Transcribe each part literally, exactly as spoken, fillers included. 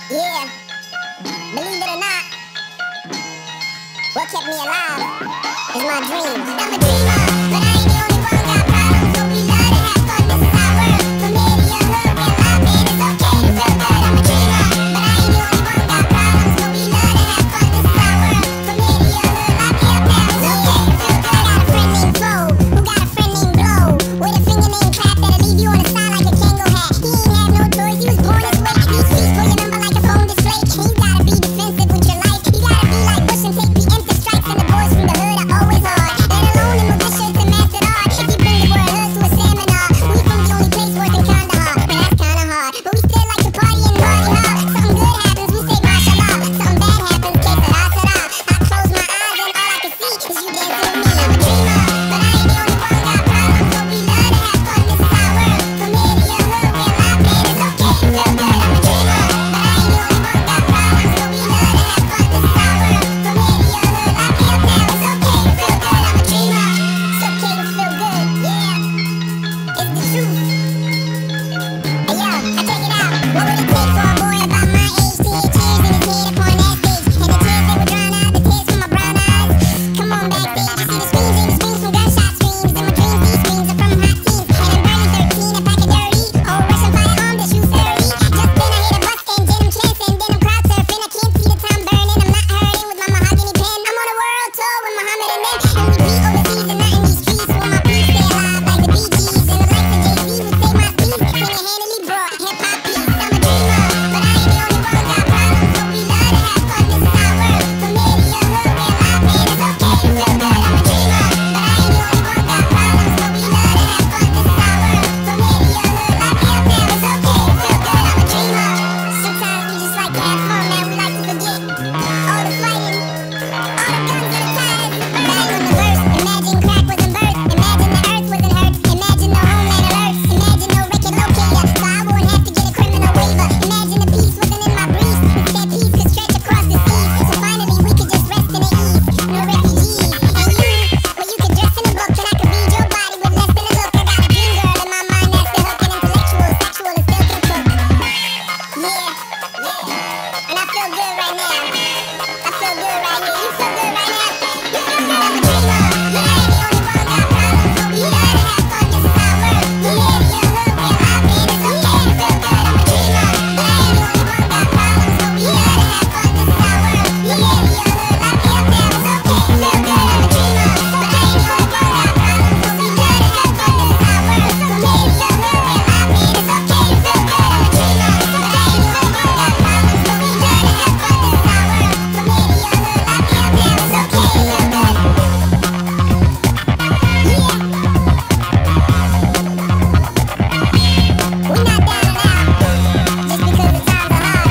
Yeah, believe it or not, what kept me alive is my dreams. I'm a dreamer, but I ain't the only one got problems, so we love to have fun. This is our world. From here to your hood, we're live, man, it's okay to feel good. I'm a dreamer, but I ain't the only one got problems, so we love to have fun. This is our world. From here to your hood, live me up there, it's okay to feel good. I got a friend named Flo, who got a friend named Blow, with a finger named Clap that'll leave you on the side like a Kango hat. He ain't have no toys, he was born this way. These streets pull your number like a phone display. And you gotta be defensive with your life. You gotta be like Bush and take preemptive strikes. And the boys from the hood are always hard. Let alone in militias and master art. If you bring the word hood to a seminar, we from the only place working kinda hard. But that's kinda hard. But we still like to party and party hard. Something good happens, we say mashallah. Something bad happens, que sera, sera. I close my eyes and all I can see is you dancing with me. I'm a dreamer, but I ain't the only one got problems, so we love to have fun. This is our world. From here to your hood, we're live, man, it's okay to feel good. I'm a dreamer, but I ain't the only one got problems, so we love to have fun. This is our world. From here to your hood, live me up there, it's okay to feel good. I'm a dreamer, it's okay to feel good, yeah, it's the truth. Hey yo, I take it out. What would it take for a boy about my age to hear tears in his head upon that stage? And the tears they would drown out the tears from my brown eyes. Come on backstage, you see the screams and the screams from gunshot streams. In my dreams, these screams are from hot teens. And I'm burning thirteen, a pack of dirty. Oh, Russian firearm that shoots thirty. Just then I hit a bus engine, I'm chancing, then I'm crowd surfing. I can't see the time burning, I'm not hurting with my mahogany pen. I'm on a world tour with Muhammad and them. And we beat overseas and not in these streets. When my peace stay alive like the Bee Gees. And the likes of Jay-Z would say my piece. Single-handedly brought hip-hop peace. I'm a dreamer, but I ain't the only one got problems, so we love to have fun. This is our world. From here to your hood, we're live, man, it's okay to feel good. I'm a dreamer, but I ain't the only one got problems, so we love to have fun. This is our world. From here to your hood, live me up there, it's okay to feel good. I'm a dreamer. Sometimes we just like to have fun, man. We like to forget all the fighting, all the guns and the ties. Back on the verse, imagine crack wasn't birth. Imagine the earth wasn't hurt. Imagine no homeland alert. Imagine no record locator, so I won't have to get a criminal waiver. Imagine the peace wasn't in my briefs. Instead, peace could stretch across the seas. So finally, we could just rest in the ease. No refugees. And you, well, you could dress in a book, and I could read your body with less than a look. I got a dream girl in my mind that's the hook, and intellectual, sexual, and still can cook. Yeah, yeah. And I feel good right now. I feel good right here. You feel good right now? You feel good? I'm a dreamer. Yeah, I ain't the only one got problems, so we love to have fun. This is our world. From here to your hood, we're live, man, it's okay to feel good. I'm a dreamer. Yeah, I ain't the only one got problems, so we love to have fun. This is our world. From here to your hood, live me up there, it's okay to feel good. I'm a dreamer. But I ain't the only one got problems, so we love to have fun. This is our world. From here to your hood, we're live, man, it's okay to feel good. I'm a dreamer. But I ain't the only one got problems, so we love to have fun. This is our world. From here to your hood, live me up there, it's okay to feel good. Yeah. We're not down and out just because the times are hard.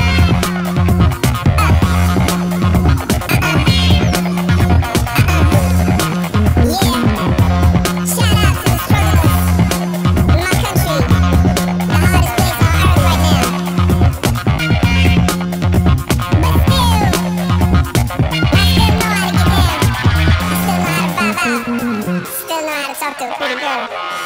Yeah. Shout out to the strugglers in my country, the hardest place on earth right now. But still, I still know how to get down. I still know how to vibe out. Still know how to talk to a pretty girl.